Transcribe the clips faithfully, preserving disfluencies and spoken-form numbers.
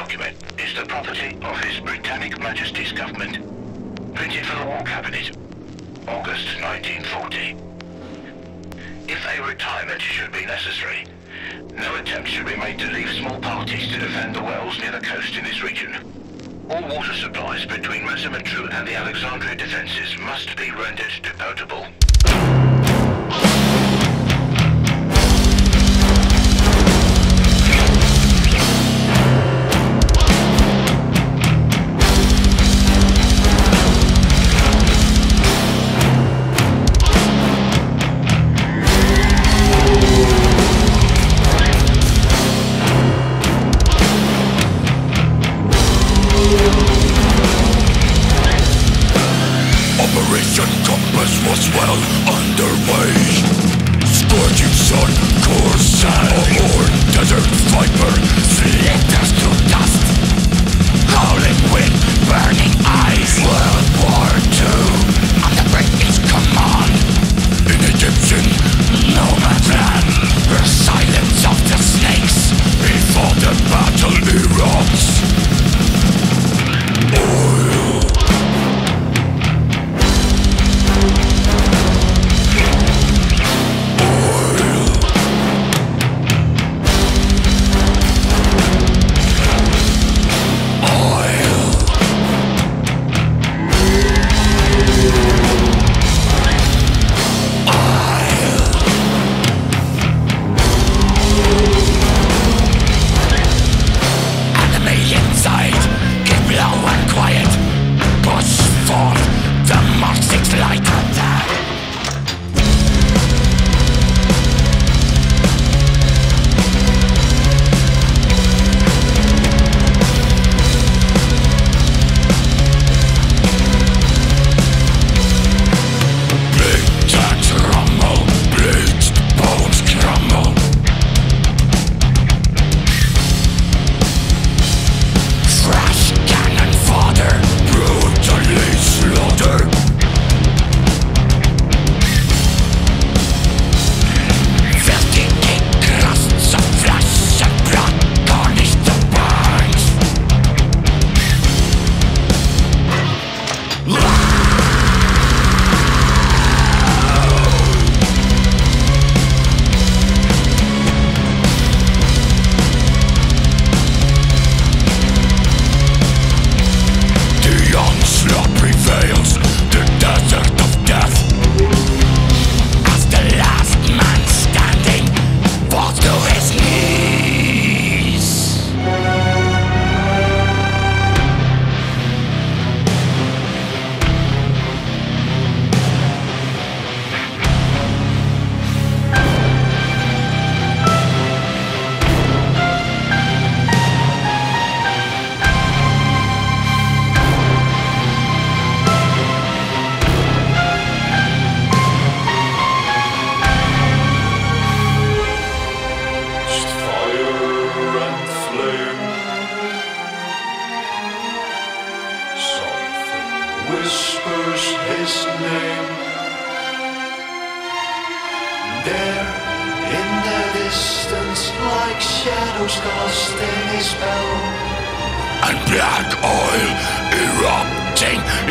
document is the property of His Britannic Majesty's government. Printed for the War Cabinet, August nineteen forty. If a retirement should be necessary, no attempt should be made to leave small parties to defend the wells near the coast in this region. All water supplies between Resurrect and the Alexandria defences must be rendered potable. Operation Compass was well underway. Scourging sun, course or desert viper slit us to dust. Howling wind, burning eyes. World War Two under British command. In Egyptian no man's land, the silence of the snakes before the battle erupts. Oil.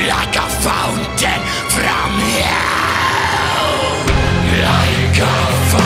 Like a